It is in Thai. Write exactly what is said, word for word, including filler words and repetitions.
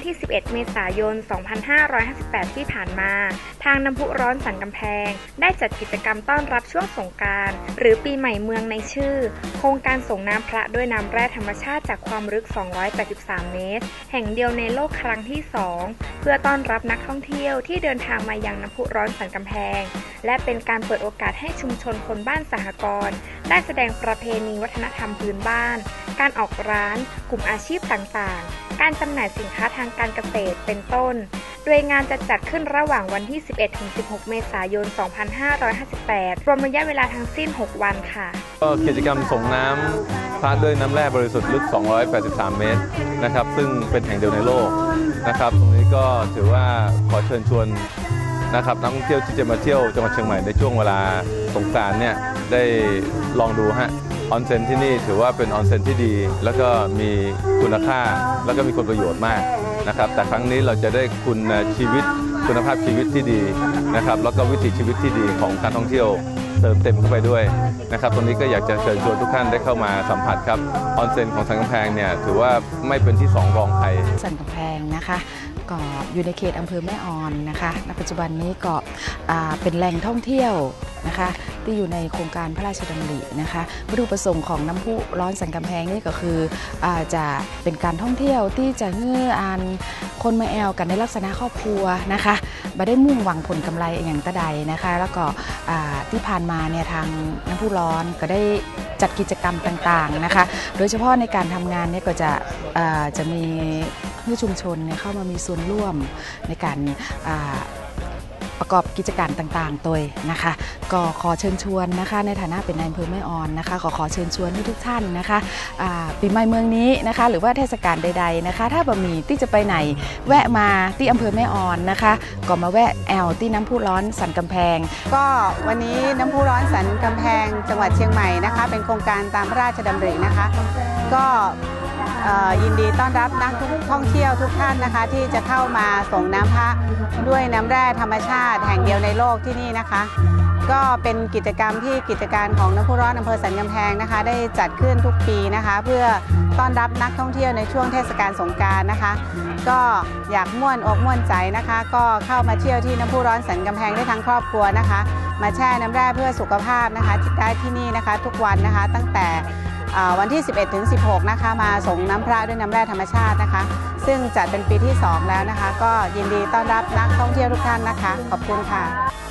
ที่ สิบเอ็ด เมษายน สองพันห้าร้อยห้าสิบแปด ที่ผ่านมาทางน้ำพุร้อนสันกำแพงได้จัดกิจกรรมต้อนรับช่วงสงกรานต์หรือปีใหม่เมืองในชื่อโครงการส่งน้ำพระด้วยน้ำแร่ธรรมชาติจากความลึก สองร้อยแปดสิบสาม เมตรแห่งเดียวในโลกครั้งที่ สอง เพื่อต้อนรับนักท่องเที่ยวที่เดินทางมายังน้ำพุร้อนสันกำแพงและเป็นการเปิดโอกาสให้ชุมชนคนบ้านสหกรณ์ได้แสดงประเพณีวัฒนธรรมพื้นบ้านการออกร้านกลุ่มอาชีพต่างๆการจำหน่ายสินค้าทางการเกษตรเป็นต้นโดยงานจะจัดขึ้นระหว่างวันที่ สิบเอ็ดถึงสิบหก เมษายน สองพันห้าร้อยห้าสิบแปด รวมระยะเวลาทั้งสิ้น หก วันค่ะก็กิจกรรมส่งน้ำพระด้วยน้ำแร่บริสุทธิ์ลึก สองร้อยแปดสิบสาม เมตรนะครับซึ่งเป็นแห่งเดียวในโลกนะครับตรงนี้ก็ถือว่าขอเชิญชวนนะครับนักท่องเที่ยวที่จะมาเที่ยวจังหวัดเชียงใหม่ในช่วงเวลาสงกรานต์เนี่ยได้ลองดูฮะออนเซ็นที่นี่ถือว่าเป็นออนเซ็นที่ดีแล้วก็มีคุณค่าแล้วก็มีคุณประโยชน์มากนะครับแต่ครั้งนี้เราจะได้คุณชีวิตคุณภาพชีวิตที่ดีนะครับแล้วก็วิถีชีวิตที่ดีของการท่องเที่ยวเติมเต็มเข้าไปด้วยนะครับตรงนี้ก็อยากจะเชิญชวนทุกท่านได้เข้ามาสัมผัสครับออนเซ็นของสันกำแพงเนี่ยถือว่าไม่เป็นที่สองรองใครสันกำแพงนะคะก็อยู่ในเขตอำเภอแม่ออนนะคะณปัจจุบันนี้ก็เป็นแหล่งท่องเที่ยวนะคะที่อยู่ในโครงการพระราชดำรินะคะวัตถุประสงค์ของน้ำพุร้อนสันกำแพงนี่ก็คืออาจะเป็นการท่องเที่ยวที่จะเงื่ออานคนมาแอลกันในลักษณะครอบครัวนะคะไม่ได้มุ่งหวังผลกำไรอย่างตะใดนะคะแล้วก็ที่ผ่านมาเนี่ยทางน้ำพุร้อนก็ได้จัดกิจกรรมต่างๆนะคะโดยเฉพาะในการทำงานเนี่ยก็จะจะมีผู้ชุมชนเนี่ยเข้ามามีส่วนร่วมในการประกอบกิจการต่างๆตัวนะคะก็ขอเชิญชวนนะคะในฐานะเป็นนายอำเภอแม่ออนนะคะขอขอเชิญชวนทุกท่านนะคะปีใหม่เมืองนี้นะคะหรือว่าเทศกาลใดๆนะคะถ้าบะหมี่ที่จะไปไหนแวะมาที่อำเภอแม่ออนนะคะก็มาแวะแอลที่น้ำพุร้อนสันกำแพงก็วันนี้น้ำพุร้อนสันกำแพงจังหวัดเชียงใหม่นะคะเป็นโครงการตามพระราชดำรินะคะก็ยินดีต้อนรับนักท่องเที่ยวทุกท่านนะคะที่จะเข้ามาส่งน้ำพระด้วยน้ำแร่ธรรมชาติแห่งเดียวในโลกที่นี่นะคะก็เป็นกิจกรรมที่กิจการของน้ำพุร้อนอำเภอสันกำแพงนะคะได้จัดขึ้นทุกปีนะคะเพื่อต้อนรับนักท่องเที่ยวในช่วงเทศกาลสงกรานต์นะคะก็อยากม่วนอกม่วนใจนะคะก็เข้ามาเที่ยวที่น้ำพุร้อนสันกำแพงได้ทั้งครอบครัวนะคะมาแช่น้ำแร่เพื่อสุขภาพนะคะได้ที่นี่นะคะทุกวันนะคะตั้งแต่วันที่ สิบเอ็ดถึงสิบหก นะคะมาส่งน้ำพระด้วยน้ำแร่ธรรมชาตินะคะซึ่งจัดเป็นปีที่สองแล้วนะคะก็ยินดีต้อนรับนักท่องเที่ยวทุกท่านนะคะขอบคุณค่ะ